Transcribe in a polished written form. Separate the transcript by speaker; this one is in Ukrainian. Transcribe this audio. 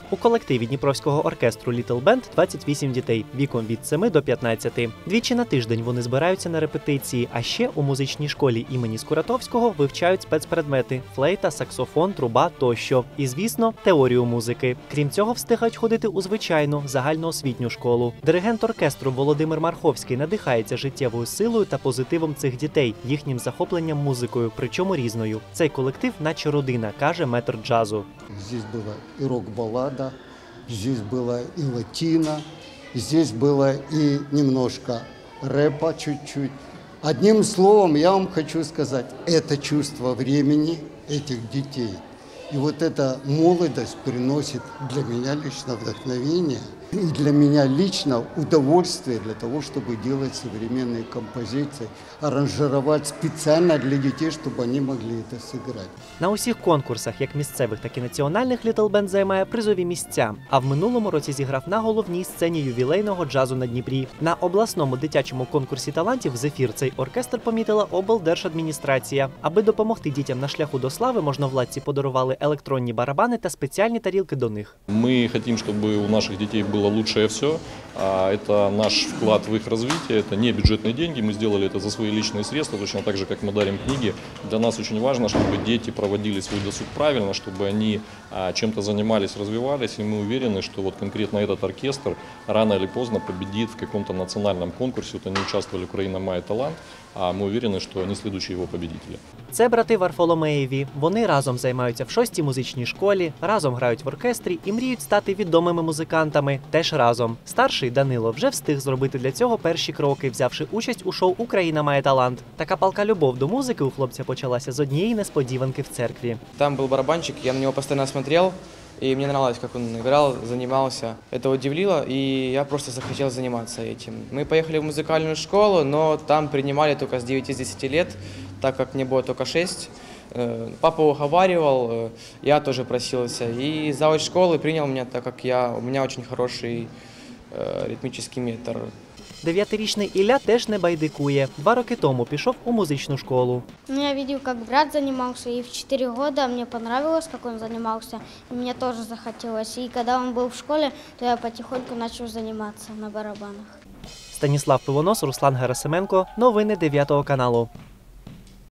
Speaker 1: У колективі Дніпровського оркестру Little Band 28 дітей віком від 7 до 15. Двічі на тиждень вони збираються на репетиції, а ще у музичній школі імені Скуратовського вивчають спецпредмети – флейта, саксофон, труба тощо. І, звісно, теорію музики. Крім цього, встигають ходити у звичайну загальноосвітню школу. Диригент оркестру Володимир Марховський надихається життєвою силою та позитивом цих дітей, їхнім захопленням музикою, причому різною. Цей колектив наче родина, каже метр джазу.
Speaker 2: Здесь была и рок-баллада, здесь была и латино, здесь было и немножко рэпа чуть-чуть. Одним словом, я вам хочу сказать, это чувство времени этих детей. И вот эта молодость приносит для меня лично вдохновение и для меня лично удовольствие для того, чтобы делать современные композиции, аранжировать специально для детей, чтобы они могли это сыграть.
Speaker 1: На усіх конкурсах, як місцевих, так і національних, Little Band займає призові місця. А в минулому році зіграв на головній сцені ювілейного джазу на Дніпрі. На обласному дитячому конкурсі талантів «Зефір» цей оркестр помітила облдержадміністрація. Аби допомогти дітям на шляху до слави, можновладці подарували електронні барабани та спеціальні тарілки до них.
Speaker 3: Мы хотим, чтобы у наших детей было лучшее все. Это наш вклад в их развитие, это не бюджетные деньги, мы сделали это за свои личные средства, точно так же, как мы дарим книги. Для нас очень важно, чтобы дети проводили свой досуг правильно, чтобы они чем-то занимались, развивались, и мы уверены, что вот конкретно этот оркестр рано или поздно победит в каком-то национальном конкурсе. Вот они участвовали в «Украина має талант», а ми уверены, что они следующие его победители.
Speaker 1: Це брати Варфоломеєві. Вони разом займаються в 6-й музичній школі, разом грають в оркестрі і мріють стати відомими музикантами. Теж разом. Старший Данило вже встиг зробити для цього перші кроки, взявши участь у шоу «Україна має талант». Така палка любов до музики у хлопця почалася з однієї несподіванки в церкві.
Speaker 4: Там був барабанчик, я на нього постійно смотрел. И мне нравилось, как он играл, занимался. Это удивило, и я просто захотел заниматься этим. Мы поехали в музыкальную школу, но там принимали только с 9-10 лет, так как мне было только 6. Папа уговаривал, я тоже просился. И завуч школы принял меня, так как у меня очень хороший ритмический метр.
Speaker 1: 9-річний Ілля теж не байдикує. 2 роки тому пішов у музичну школу.
Speaker 5: Я видел, как брат занимался, и в 4 года мне понравилось, как он занимался, и мне тоже захотелось. И когда он был в школе, то я потихоньку начал заниматься на барабанах.
Speaker 1: Станіслав Пивонос, Руслан Герасименко. Новини 9 каналу.